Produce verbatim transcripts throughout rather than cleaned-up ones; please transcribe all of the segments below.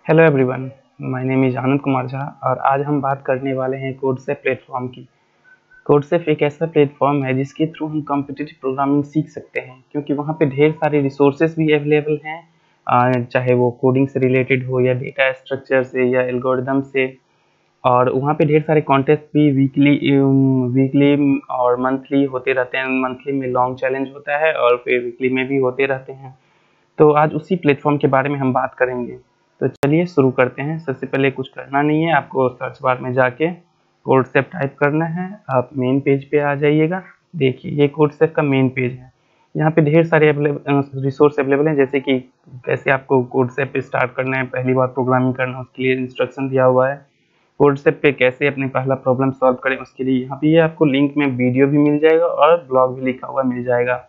Hello everyone, my name is Anand Kumar Jha और आज हम बात करने वाले हैं कोडसेफ प्लेटफॉर्म की। कोडसेफ एक ऐसा प्लेटफॉर्म है जिसके थ्रू हम कॉम्पिटिटिव प्रोग्रामिंग सीख सकते हैं, क्योंकि वहाँ पे ढेर सारे रिसोर्सेज भी अवेलेबल हैं, आ, चाहे वो कोडिंग से रिलेटेड हो या डेटा स्ट्रक्चर से या एल्गोरिदम से। और वहाँ पे ढेर सारे कॉन्टेस्ट भी वीकली वीकली और मंथली होते रहते हैं। मंथली में लॉन्ग चैलेंज होता है और फिर वीकली में भी होते रहते हैं। तो आज उसी प्लेटफॉर्म के बारे में हम बात करेंगे। तो चलिए शुरू करते हैं। सबसे पहले कुछ करना नहीं है, आपको सर्च बार में जाके कोडसेफ टाइप करना है। आप मेन पेज पे आ जाइएगा। देखिए ये कोडसेफ का मेन पेज है। यहाँ पे ढेर सारे रिसोर्स अवेलेबल हैं, जैसे कि कैसे आपको कोडसेफ पे स्टार्ट करना है, पहली बार प्रोग्रामिंग करना है उसके लिए इंस्ट्रक्शन दिया हुआ है। कोडसेफ पे कैसे अपनी पहला प्रॉब्लम सॉल्व करें उसके लिए यहाँ पे ये आपको लिंक में वीडियो भी मिल जाएगा और ब्लॉग भी लिखा हुआ मिल जाएगा।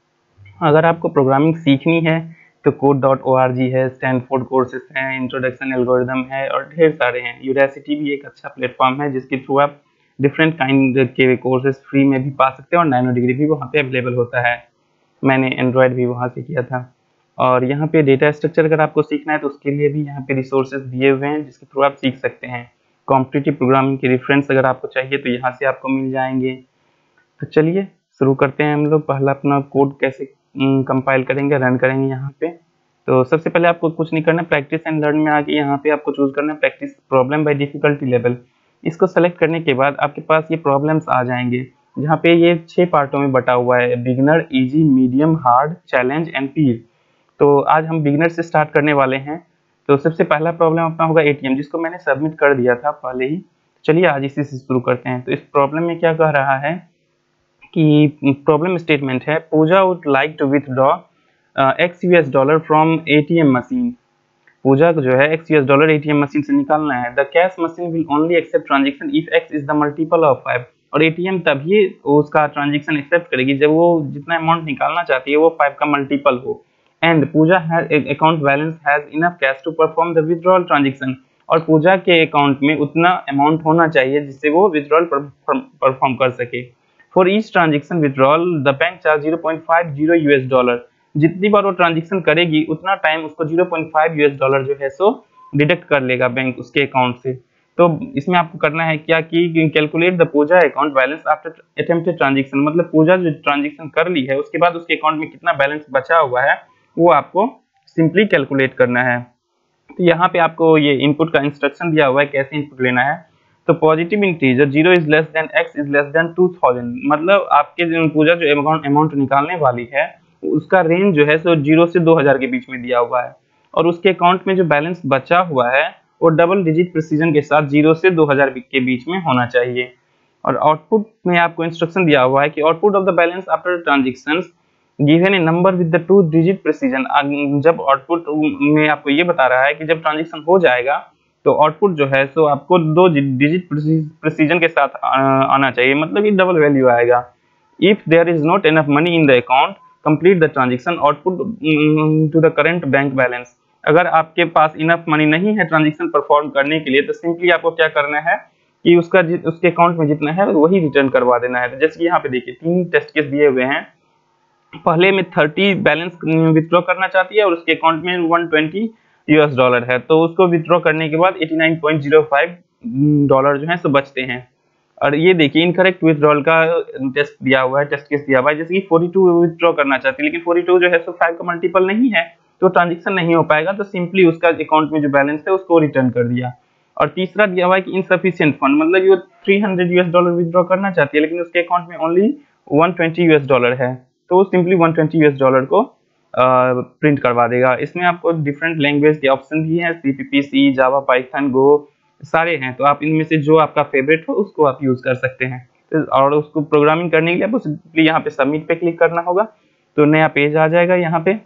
अगर आपको प्रोग्रामिंग सीखनी है तो code dot O R G है, स्टैनफोर्ड कोर्सेस हैं, इंट्रोडक्शन एल्गोरिदम है और ढेर सारे हैं। यूडेसिटी भी एक अच्छा प्लेटफॉर्म है जिसके थ्रू आप डिफरेंट काइंड के कोर्सेज फ्री में भी पा सकते हैं और नैनो डिग्री भी वहाँ पे अवेलेबल होता है। मैंने एंड्रॉयड भी वहाँ से किया था। और यहाँ पे डेटा स्ट्रक्चर अगर आपको सीखना है तो उसके लिए भी यहाँ पे रिसोर्सेज दिए हुए हैं जिसके थ्रू आप सीख सकते हैं। कॉम्पिटिटिव प्रोग्रामिंग के रेफरेंस अगर आपको चाहिए तो यहाँ से आपको मिल जाएंगे। तो चलिए शुरू करते हैं। हम लोग पहला अपना कोड कैसे कंपाइल करेंगे, रन करेंगे यहाँ पे। तो सबसे पहले आपको कुछ नहीं करना, प्रैक्टिस एंड लर्न में आके यहाँ पे आपको चूज करना है practice problem by difficulty level. इसको सेलेक्ट करने के बाद आपके पास ये प्रॉब्लम्स आ जाएंगे जहाँ पे ये छह पार्टों में बटा हुआ है: beginner, easy, medium, hard, challenge and peer. तो आज हम बिगिनर से स्टार्ट करने वाले हैं। तो सबसे पहला प्रॉब्लम अपना होगा एटीएम, जिसको मैंने सबमिट कर दिया था पहले ही। चलिए आज इसी से शुरू करते हैं। तो इस प्रॉब्लम में क्या कह रहा है कि प्रॉब्लम स्टेटमेंट है, Pooja would like to withdraw X US dollar from ATM machine. Pooja को जो है X US dollar ATM machine से निकालना है। The cash machine will only accept transaction if X is the multiple of five. और ATM तभी उसका ट्रांजेक्शन एक्सेप्ट करेगी जब वो जितना अमाउंट निकालना चाहती है वो फाइव का मल्टीपल हो। And Pooja has account balance has enough cash to perform the withdrawal transaction. और पूजा के अकाउंट में उतना अमाउंट होना चाहिए जिससे वो विथड्रॉल परफॉर्म कर सके। For each transaction withdrawal the bank charge zero point five zero US dollar. जितनी बार वो ट्रांजेक्शन करेगी उतना टाइम उसको zero point five US dollar जो है सो डिडक्ट कर लेगा बैंक उसके अकाउंट से। तो इसमें आपको करना है क्या कि calculate the Pooja account balance after attempted transaction. मतलब पूजा जो ट्रांजेक्शन कर ली है उसके बाद उसके अकाउंट में कितना बैलेंस बचा हुआ है वो आपको सिंपली कैलकुलेट करना है। तो यहाँ पे आपको ये इनपुट का इंस्ट्रक्शन दिया हुआ है कैसे इनपुट लेना है। तो positive integer zero is less than X is less than two thousand. मतलब आपके पूजा जो अमाउंट अमाउंट निकालने वाली है उसका रेंज जो है सो जीरो से दो हजार के बीच में दिया हुआ है और उसके अकाउंट में जो बैलेंस बचा हुआ है वो डबल डिजिट प्रिसीजन के साथ जीरो से दो हजार के बीच में होना चाहिए। और आउटपुट में आपको इंस्ट्रक्शन दिया हुआ है कि output of the balance after transaction given a number with the two digit precision. जब आउटपुट में आपको ये बता रहा है कि जब ट्रांजेक्शन हो जाएगा तो आउटपुट जो है सो आपको दो डिजिट प्रिसीजन के साथ आना चाहिए, मतलब ये डबल वैल्यू आएगा। If there is not enough money in the account complete the transaction output to the current bank balance. अगर आपके पास इनफ मनी नहीं है ट्रांजेक्शन परफॉर्म करने के लिए तो सिंपली आपको क्या करना है कि उसका उसके अकाउंट में जितना है वही रिटर्न करवा देना है। तो जैसे कि यहाँ पे देखिए तीन टेस्ट केस दिए हुए हैं। पहले में थर्टी बैलेंस विथड्रॉ करना चाहती है और उसके अकाउंट में वन ट्वेंटी यूएस डॉलर है, तो उसको विथड्रॉ करने के बाद eighty nine point zero five dollar जो है सो बचते हैं। और ये देखिए इनकरेक्ट विथड्रॉल का टेस्ट दिया हुआ है, टेस्ट केस दिया हुआ है। जैसे कि फोर्टी टू विथड्रॉ करना चाहती है लेकिन फोर्टी टू जो है सो फाइव का मल्टीपल नहीं है तो ट्रांजेक्शन नहीं हो पाएगा, तो सिंपली उसका अकाउंट में जो बैलेंस है उसको रिटर्न कर दिया। और तीसरा दिया हुआ है कि इनसफिशिएंट फंड, मतलब ये three hundred US dollar withdraw करना चाहती है लेकिन उसके अकाउंट में only one twenty US dollar है, तो simply one twenty US dollar को प्रिंट करवा देगा। इसमें आपको डिफरेंट लैंग्वेज के ऑप्शन भी हैं, सीपीपी, सी, जावा, पाइथन, गो सारे हैं। तो आप इनमें से जो आपका फेवरेट हो उसको आप यूज कर सकते हैं। तो और उसको प्रोग्रामिंग करने के लिए आपको सिंपली यहाँ पे सबमिट पे क्लिक करना होगा तो नया पेज आ जाएगा। यहाँ पे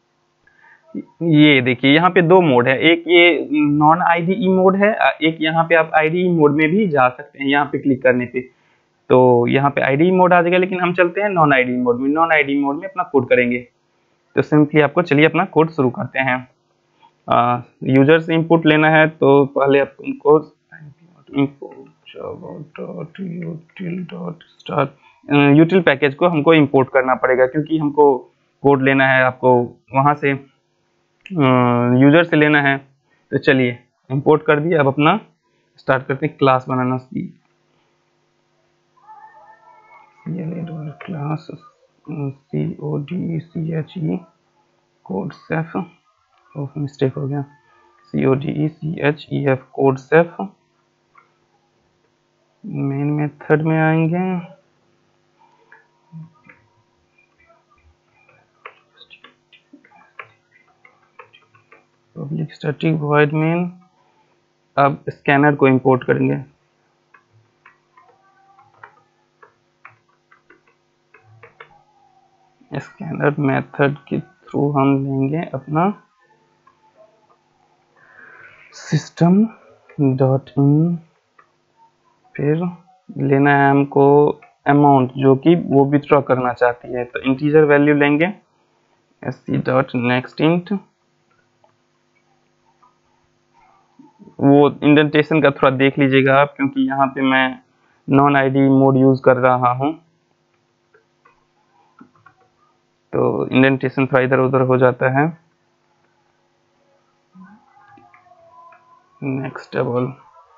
ये देखिए यहाँ पे दो मोड है, एक ये नॉन आईडीई मोड है, एक यहाँ पे आप आईडीई मोड में भी जा सकते हैं। यहाँ पे क्लिक करने पे तो यहाँ पे आईडी मोड आ जाएगा, लेकिन हम चलते हैं नॉन आईडी मोड में। नॉन आईडी मोड में अपना कोड करेंगे। तो सिंपली आपको चलिए अपना कोड शुरू करते हैं। यूजर से इनपुट लेना है तो पहले आपको यूटिल पैकेज को हमको इंपोर्ट करना पड़ेगा क्योंकि हमको कोड लेना है, आपको वहां से यूजर से लेना है। तो चलिए इंपोर्ट कर दिया। अब अपना स्टार्ट करते हैं क्लास बनाना। See class C O D C H E code chef, oh mistake हो गया, C O D C H E F code chef. Main method में आएंगे, पब्लिक स्टैटिक वॉइड मेन। अब स्कैनर को इंपोर्ट करेंगे। स्कैनर मेथड के through हम लेंगे अपना सिस्टम डॉट इन, फिर लेना है हमको अमाउंट जो कि वो विथड्रॉ करना चाहती है, तो इंटीजर वैल्यू लेंगे S C dot next int. वो इंडेंटेशन का थोड़ा देख लीजिएगा आप, क्योंकि यहाँ पे मैं नॉन आईडी मोड यूज कर रहा हूँ, तो इंडेंटेशन थोड़ा इधर उधर हो जाता है। Next double.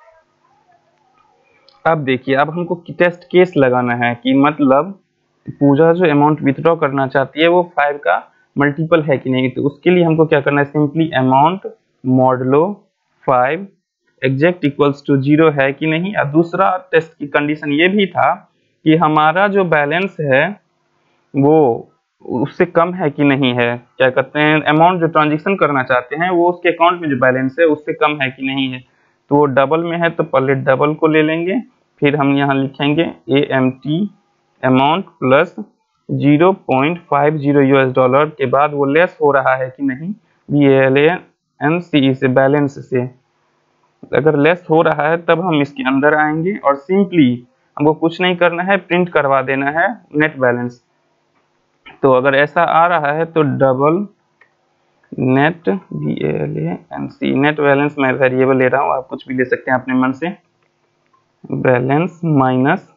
अब देखिए, अब हमको टेस्ट केस लगाना है कि मतलब पूजा जो अमाउंट विथड्रॉ करना चाहती है वो फाइव का मल्टीपल है कि नहीं। तो उसके लिए हमको क्या करना है, simply amount modulo five exact equals to zero है कि नहीं। और दूसरा टेस्ट की कंडीशन ये भी था कि हमारा जो बैलेंस है वो उससे कम है कि नहीं है, क्या कहते हैं, अमाउंट जो ट्रांजेक्शन करना चाहते हैं वो उसके अकाउंट में जो बैलेंस है उससे कम है कि नहीं है। तो वो डबल में है तो पहले डबल को ले लेंगे, फिर हम यहाँ लिखेंगे A M T amount plus zero point five zero US dollar के बाद वो लेस हो रहा है कि नहीं बी एल एन सी से, बैलेंस से। अगर लेस हो रहा है तब हम इसके अंदर आएंगे और सिंपली हमको कुछ नहीं करना है, प्रिंट करवा देना है नेट बैलेंस। तो अगर ऐसा आ रहा है तो double net B L N C net balance, मैं वेरिएबल ले रहा हूँ, आप कुछ भी ले सकते हैं अपने मन से, बैलेंस माइनस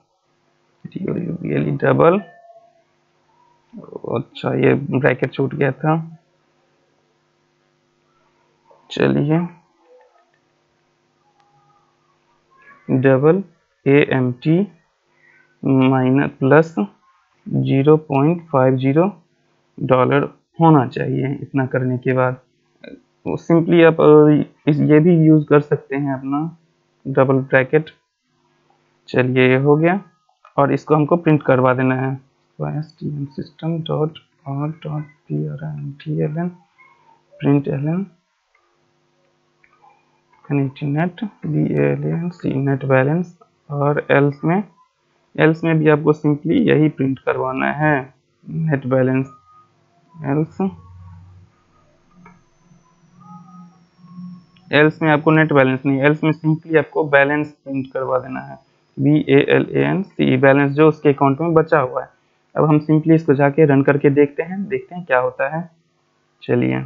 डबल। अच्छा ये ब्रैकेट छूट गया था, चलिए double A M T minus plus zero point five zero dollar होना चाहिए। इतना करने के बाद वो सिंपली आप इस ये भी यूज कर सकते हैं अपना डबल ब्रैकेट। चलिए ये हो गया और इसको हमको प्रिंट करवा देना है, system dot R dot P R N T L N print L N net B L N C net balance. और एल्स में एल्स में भी आपको सिंपली यही प्रिंट करवाना है नेट बैलेंस। एल्स एल्स में आपको नेट बैलेंस नहीं, एल्स में सिंपली आपको बैलेंस प्रिंट करवा देना है, B A L A N C, balance जो उसके अकाउंट में बचा हुआ है। अब हम सिंपली इसको जाके रन करके देखते हैं, देखते हैं क्या होता है। चलिए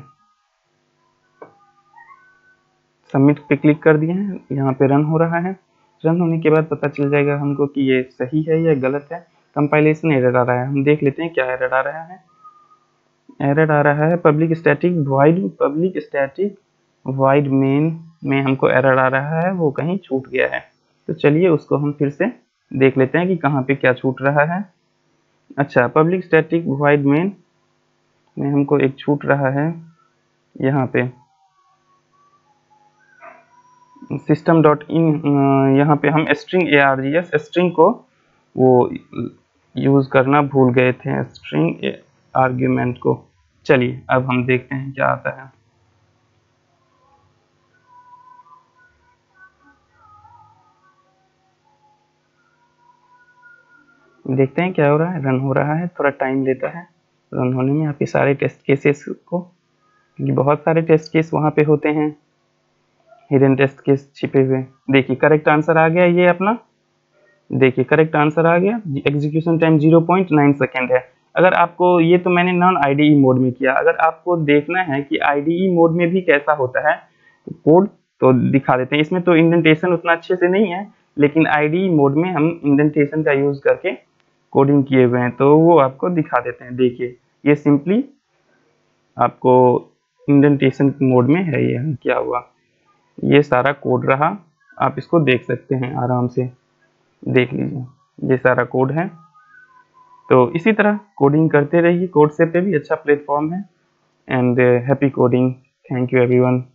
सबमिट पे क्लिक कर दिए हैं, यहाँ पे रन हो रहा है। रन होने के बाद पता चल जाएगा हमको कि ये सही है या गलत है। कंपाइलेशन एरर आ रहा है, हम देख लेते हैं क्या एरर आ रहा है। एरर आ रहा है public static void, public static void main में हमको एरर आ रहा है, वो कहीं छूट गया है। तो चलिए उसको हम फिर से देख लेते हैं कि कहाँ पे क्या छूट रहा है। अच्छा, पब्लिक स्टैटिक वॉइड मेन में हमको एक छूट रहा है यहाँ पे सिस्टम डॉट इन, यहाँ पे हम string A R G S string को वो यूज करना भूल गए थे, स्ट्रिंग आर्ग्यूमेंट को। चलिए अब हम देखते हैं क्या आता है। देखते हैं क्या हो रहा है। रन हो रहा है, थोड़ा टाइम लेता है रन होने में आपके सारे टेस्ट केसेस को, क्योंकि बहुत सारे टेस्ट केस वहाँ पे होते हैं, हिडन टेस्ट केस छिपे हुए। देखिए करेक्ट आंसर आ गया ये अपना, देखिए करेक्ट आंसर आ गया। Execution time zero point nine second है। अगर आपको, ये तो मैंने नॉन आईडीई मोड में किया, अगर आपको देखना है कि आईडीई मोड में भी कैसा होता है कोड तो दिखा देते हैं। इसमें तो इंडेंटेशन उतना अच्छे से नहीं है, लेकिन आईडीई मोड में हम इंडेंटेशन का यूज करके कोडिंग किए हुए हैं, तो वो आपको दिखा देते हैं। देखिए ये सिंपली आपको इंडेंटेशन मोड में है, ये क्या हुआ। ये सारा कोड रहा, आप इसको देख सकते हैं, आराम से देख लीजिए, ये सारा कोड है। तो इसी तरह कोडिंग करते रहिए, कोडसेप पे भी अच्छा प्लेटफॉर्म है। And happy coding, thank you everyone.